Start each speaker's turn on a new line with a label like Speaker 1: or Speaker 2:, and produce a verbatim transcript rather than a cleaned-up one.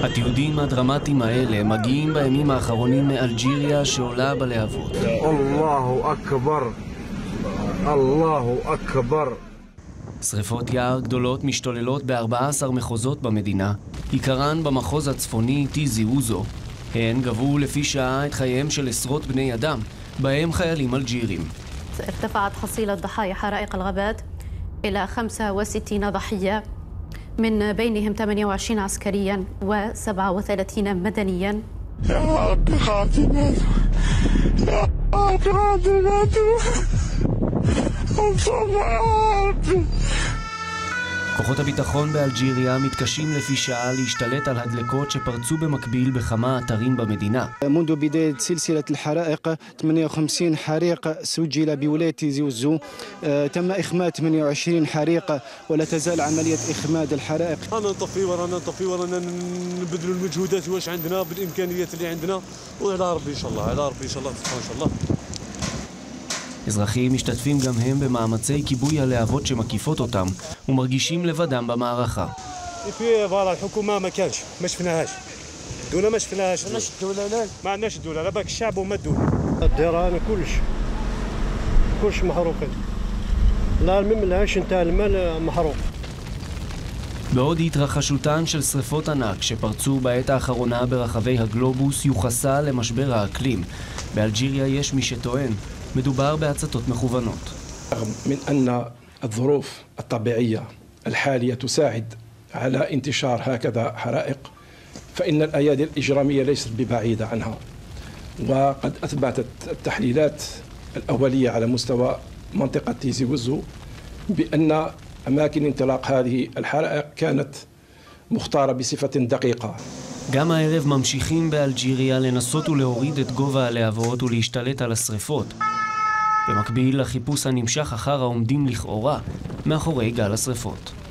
Speaker 1: התיעודים הדרמטיים האלה מגיעים בימים האחרונים מאלג'יריה שעולה בלהבות.
Speaker 2: אללהו אכבר, אללהו אכבר.
Speaker 1: שריפות יער גדולות משתוללות ב-ארבעה עשר מחוזות במדינה, עיקרן במחוז הצפוני טיזי אוזו. הן גבו לפי שעה את חייהם של עשרות בני אדם, בהם חיילים אלג'ירים.
Speaker 3: ارتفعت حصيلة ضحايا حرائق الغابات إلى خمسة وستين ضحية، من بينهم ثمانية وعشرين عسكريا وسبعة وثلاثين مدنيا.
Speaker 4: يا ربي خاتمات، يا ربي خاتمات، يا ربي.
Speaker 1: כוחות הביטחון באלג'יריה מתקשים לפי שעה להשתלט על הדלקות שפרצו במקביל בכמה אתרים במדינה.
Speaker 5: منذ بداية سلسلة الحرائق ثمانية وخمسين حريق سجل بولاية تيزي وزو، تم إخماد ثمانية وعشرين حريق ولا تزال عملية إخماد الحرائق.
Speaker 6: أنا نطفي ورانا نطفي ورانا نبذل المجهودات واش عندنا بالإمكانيات اللي عندنا، وعلى ربي إن شاء الله، على ربي إن شاء الله إن شاء الله.
Speaker 1: אזרחים משתתפים גם הם במאמצי כיבוי הלהבות שמקיפות אותם ומרגישים לבדם במערכה.
Speaker 7: في فوالا الحكومه ما كانش ما شفناهاش الدوله ما شفناهاش
Speaker 4: علاش الدوله لا
Speaker 7: ما عندناش الدوله لا باك الشعب وما الدوله
Speaker 8: الديران كلش كلش محروقين لا المهم العيش نتاع المال محروق.
Speaker 1: בעוד התרחשותן של שריפות ענק שפרצו בעת האחרונה ברחבי הגלובוס יוחסה למשבר האקלים. באלג'יריה יש מי שטוען מדובר בהצתות מכוונות.
Speaker 9: رغم من أن الظروف الطبيعية الحالية تساعد على انتشار هكذا حرائق، فإن الأيادي الإجرامية ليست ببعيدة عنها، وقد أثبتت التحليلات الأولية على مستوى منطقة تيزي وزو بأن أماكن انطلاق هذه الحرائق كانت مختارة بصفة دقيقة.
Speaker 1: גם הערב ממשיכים באלג'יריה לנסות ולהוריד את גובה הלהבות ולהשתלט על השריפות. במקביל לחיפוש הנמשך אחר העומדים לכאורה מאחורי גל השריפות.